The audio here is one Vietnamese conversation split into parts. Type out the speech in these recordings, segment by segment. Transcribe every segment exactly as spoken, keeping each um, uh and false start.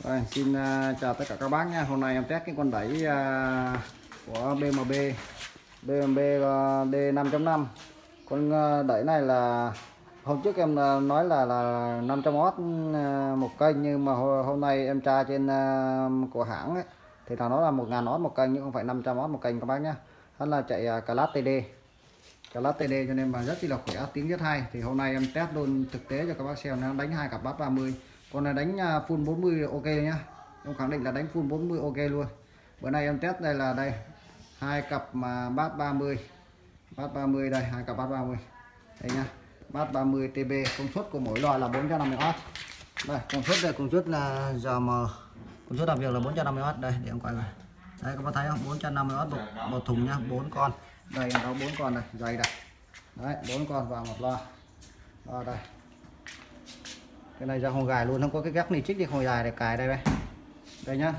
Rồi, xin uh, chào tất cả các bác nha. Hôm nay em test cái con đẩy uh, của bê em bê bê em bê uh, D năm chấm năm. Con uh, đẩy này là hôm trước em uh, nói là là năm trăm oát uh, một kênh, nhưng mà hôm, hôm nay em tra trên uh, của hãng ấy, thì là nó là một nghìn oát một kênh, nhưng không phải năm trăm oát một kênh các bác nhá. Nó là chạy uh, Class tê đê Class tê đê cho nên mà rất là khỏe, tiếng rất hay. Thì hôm nay em test luôn thực tế cho các bác xem. Nó đánh hai cặp bass ba mươi, con này đánh full bốn mươi ok nhá. Em khẳng định là đánh full bốn mươi ok luôn. Bữa nay em test đây là đây hai cặp mà bass ba mươi, bass ba mươi đây, hai cặp bass ba mươi đây nhá. Bass ba mươi tê bê, công suất của mỗi loại là bốn trăm năm mươi oát. Đây công suất đây, công suất là giờ mà công suất làm việc là bốn trăm năm mươi oát. Đây để em quay này, đây các bác thấy không, bốn trăm năm mươi oát một, một thùng nhá, bốn con đây, em có bốn con này, dày đây đấy, bốn con vào một loa. Loa đây, cái này ra hồ gài luôn, không có cái gác này trích đi hồ gài để cài đây đây đây nhá.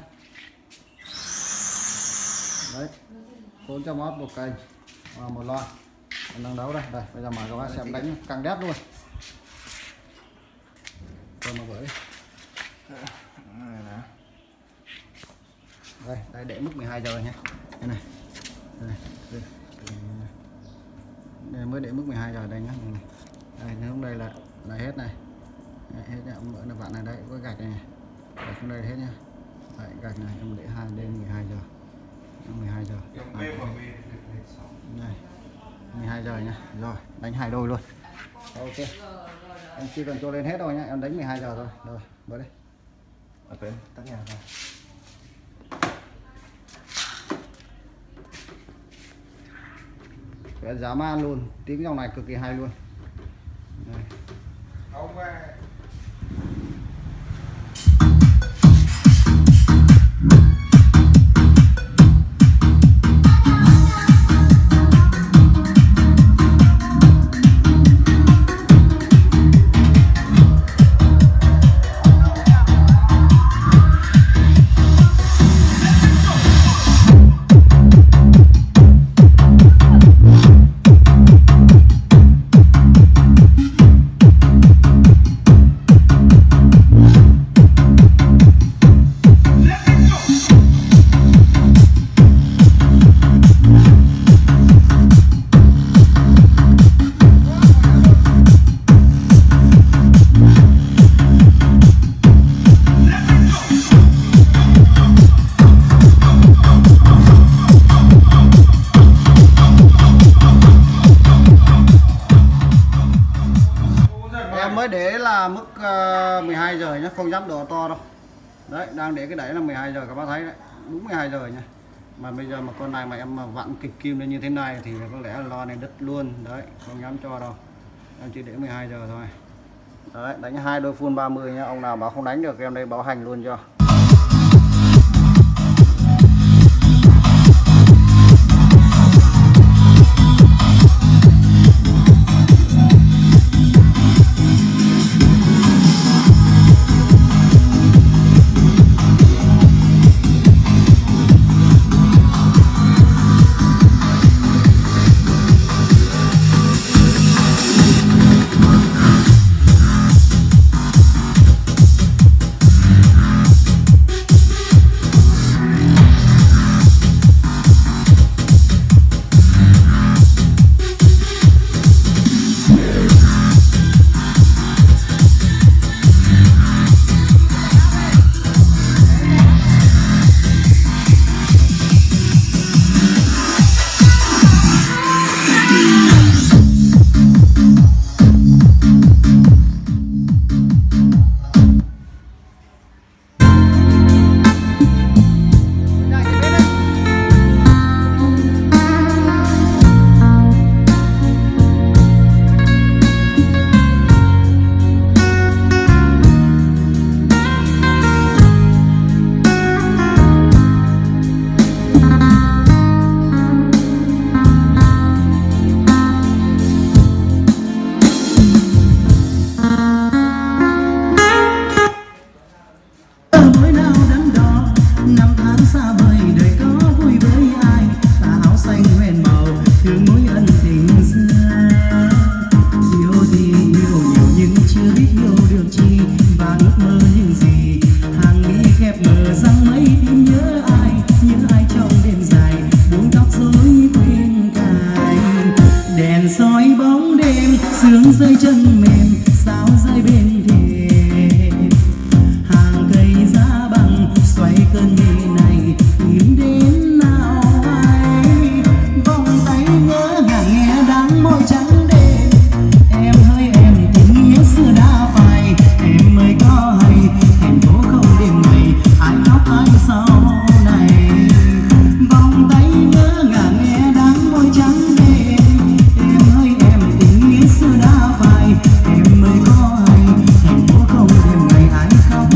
Đấy bốn trăm oát một kênh và một loa đang đấu đây. Đây bây giờ mà các bác xem đánh căng đét luôn. Còn một bữa đây, đây để mức mười hai giờ nhé. Đây này, đây, đây, đây mới để mức mười hai giờ đây nhá. Đây, đây nếu đây là là hết này. Đấy, hết nha, ông nữa bạn này đấy, có gạch này, này. Gạch trong đây hết nha. Đấy, gạch này em để hai đến mười hai giờ, mười hai giờ. Đây, mười hai giờ nhá. Rồi đánh hai đôi luôn. Ok, em chỉ cần cho lên hết thôi nhá, em đánh mười hai giờ thôi. Rồi bớt đi. Ok, tắt nhạc rồi. Cái giá man luôn, tiếng dòng này cực kỳ hay luôn. Đây. Mới để là mức uh, mười hai giờ nhé, không dám đổ to đâu. Đấy, đang để cái đẩy là mười hai giờ các bác thấy đấy, đúng mười hai giờ nha. Mà bây giờ mà con này mà em mà vặn kịch kim lên như thế này thì có lẽ là lo này đứt luôn. Đấy, không dám cho đâu. Em chỉ để mười hai giờ thôi. Đấy, đánh hai đôi full ba mươi nhá. Ông nào bảo không đánh được em đây báo hành luôn cho.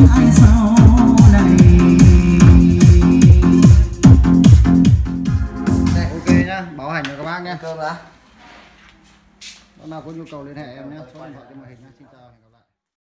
ai sau này. Đây, ok nhá, bảo hành cho các bác nhé. Cơm đã. Bác nào có nhu cầu liên hệ em nhé, số điện thoại trên màn hình nhé. Xin chào.